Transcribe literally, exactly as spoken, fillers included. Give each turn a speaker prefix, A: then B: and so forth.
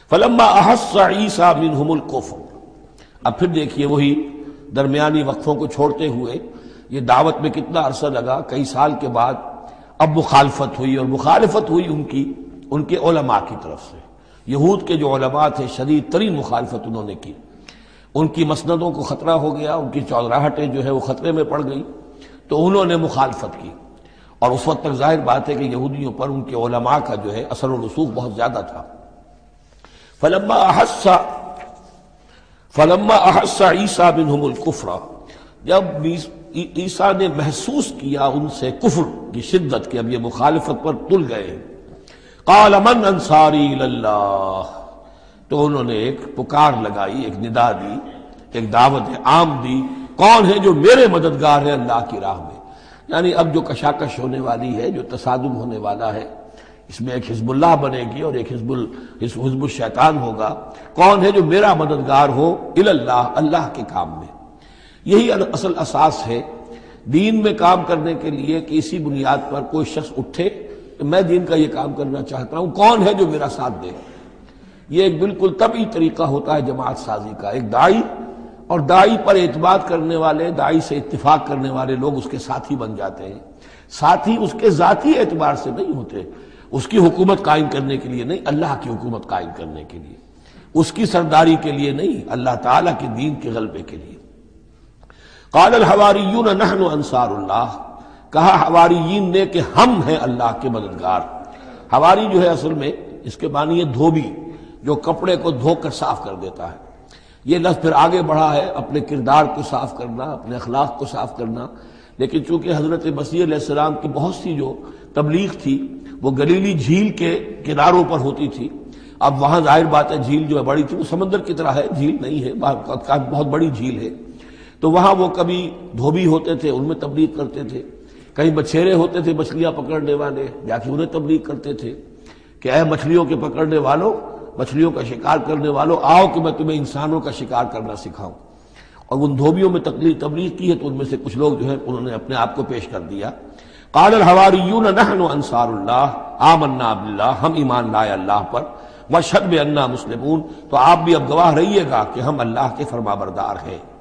A: فلما احس عیسیٰ منہم الکفر، اب پھر دیکھیے وہی درمیانی وقفوں کو چھوڑتے ہوئے یہ دعوت میں کتنا عرصہ لگا، کئی سال کے بعد اب مخالفت ہوئی، اور مخالفت ہوئی ان کی ان کے علماء کی طرف سے۔ یہود کے جو علماء تھے شدید ترین مخالفت انہوں نے کی، ان کی مسندوں کو خطرہ ہو گیا، ان کی چودراہٹیں جو ہے وہ خطرے میں پڑ گئی، تو انہوں نے مخالفت کی، اور اس وقت تک ظاہر بات ہے کہ یہودیوں پر ان کے علماء کا جو ہے اثر و رسوخ بہت زیادہ تھا۔ فلما احس فلما احس عیسیٰ منہم الکفر، جب عیسیٰ نے محسوس کیا ان سے کفر کی شدت کہ اب یہ مخالفت پر تل گئے، قال من انصاری الی اللہ، تو انہوں نے ایک پکار لگائی، ایک ندا دی، ایک دعوت عام دی، کون ہے جو میرے مددگار ہے اللہ کی راہ میں؟ یعنی اب جو کشاکش ہونے والی ہے، جو تصادم ہونے والا ہے، اس میں ایک حزب اللہ بنے گی اور ایک حزب حزب الشیطان ہوگا، کون ہے جو میرا مددگار ہو الی اللہ، اللہ کے کام میں۔ یہی اصل اساس ہے دین میں کام کرنے کے لیے کہ اسی بنیاد پر کوئی شخص اٹھے کہ میں دین کا یہ کام کرنا چاہتا ہوں، کون ہے جو میرا ساتھ دے۔ یہ ایک بالکل طبعی طریقہ ہوتا ہے جماعت سازی کا، ایک داعی اور داعی پر اعتماد کرنے والے، داعی سے اتفاق کرنے والے لوگ اس کے ساتھی بن جاتے ہیں۔ ساتھی اس کے ذاتی اعتبار سے نہیں ہوتے، اس کی حکومت قائم کرنے کے لیے نہیں، اللہ کی حکومت قائم کرنے کے لیے، اس کی سرداری کے لیے نہیں، اللہ تعالیٰ کے دین کے غلبے کے لیے۔ قال الحواریون نحن انصار اللہ، کہا حواریین نے کہ ہم ہیں اللہ کے مددگار۔ حواری جو ہے اصل میں اس کے معنی ہے دھوبی، جو کپڑے کو دھو کر صاف کر دیتا ہے۔ یہ لفظ پھر آگے بڑھا ہے اپنے کردار کو صاف کرنا، اپنے اخلاق کو صاف کرنا، لیکن چونکہ حضرت مسیح علیہ السلام کی بہت سی جو تبلیغ تھی وہ گلیلی جھیل کے کناروں پر ہوتی تھی، اب وہاں ظاہر بات ہے جھیل جو ہے بڑی تھی، وہ سمندر کی طرح ہے، جھیل نہیں ہے، بہت بڑی جھیل ہے، تو وہاں وہ کبھی دھوبی ہوتے تھے، ان میں تبلیغ کرتے تھے، کہیں مچھیرے ہوتے تھے مچھلیاں پکڑنے والے، جا کے انہیں تبلیغ کرتے تھے کہ اے مچھلیوں کے پکڑنے والوں، مچھلیوں کا شکار کرنے والوں، آؤ کہ میں تمہیں انسانوں کا شکار کرنا سکھاؤں۔ اور ان دھوبیوں میں تبلیغ کی ہے تو ان میں سے کچھ لوگ جو ہے انہوں نے اپنے آپ کو پیش کر دیا۔ قال الحواریون نحن انصار اللہ آمنا باللہ، ہم ایمان لائے اللہ پر، واشہد بأننا مسلمون، تو آپ بھی اب گواہ رہیے گا کہ ہم اللہ کے فرما بردار ہیں۔